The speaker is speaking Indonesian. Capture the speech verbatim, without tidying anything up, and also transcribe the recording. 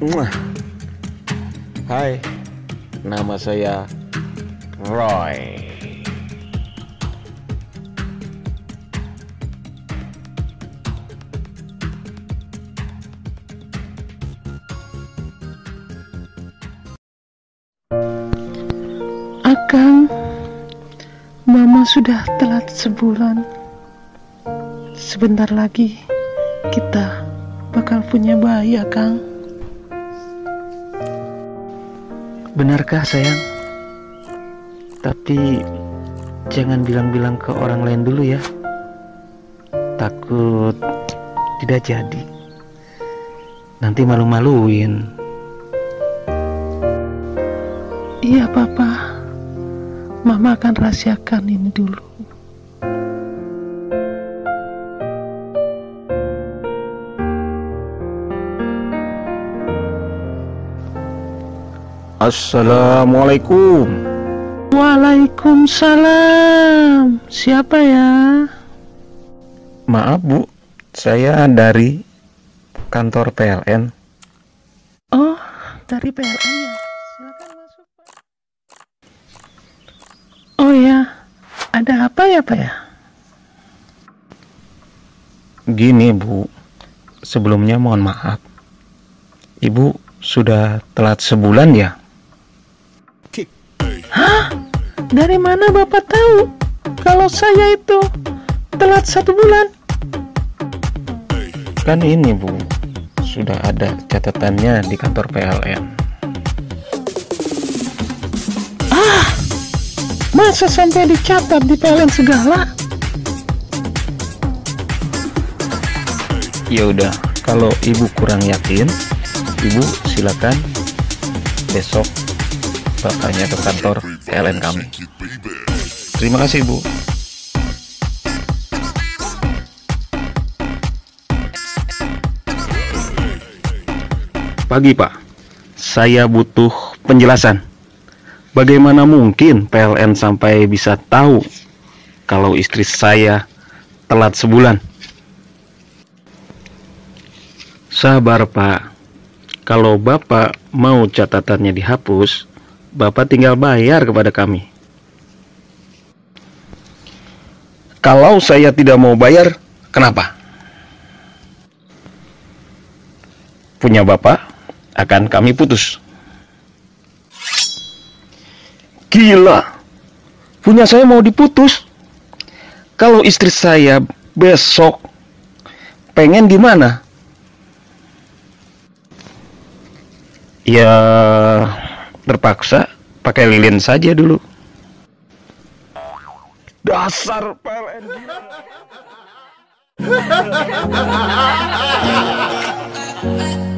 Muah. Hai, nama saya Roy. Akang, Mama sudah telat sebulan. Sebentar lagi kita bakal punya bayi, Akang. Benarkah sayang? Tapi jangan bilang-bilang ke orang lain dulu ya. Takut tidak jadi. Nanti malu-maluin. Iya, Papa. Mama akan rahasiakan ini dulu. Assalamualaikum. Waalaikumsalam. Siapa ya? Maaf Bu, saya dari kantor P L N. Oh, dari P L N ya? Silakan masuk, Pak. Oh ya, ada apa ya, Pak ya? Gini Bu, sebelumnya mohon maaf. Ibu sudah telat sebulan ya? Hah? Dari mana Bapak tahu kalau saya itu telat satu bulan? Kan ini Bu, sudah ada catatannya di kantor P L N. Ah, masa sampai dicatat di P L N segala? Ya udah, kalau Ibu kurang yakin, Ibu silakan besok Bapaknya ke kantor P L N kami. Terima kasih Bu. Pagi Pak, saya butuh penjelasan. Bagaimana mungkin P L N sampai bisa tahu kalau istri saya telat sebulan? Sabar Pak, kalau Bapak mau catatannya dihapus, Bapak tinggal bayar kepada kami. Kalau saya tidak mau bayar, kenapa? Punya Bapak akan kami putus. Gila, punya saya mau diputus. Kalau istri saya besok pengen gimana? Ya terpaksa pakai lilin saja dulu. Dasar P L N gila.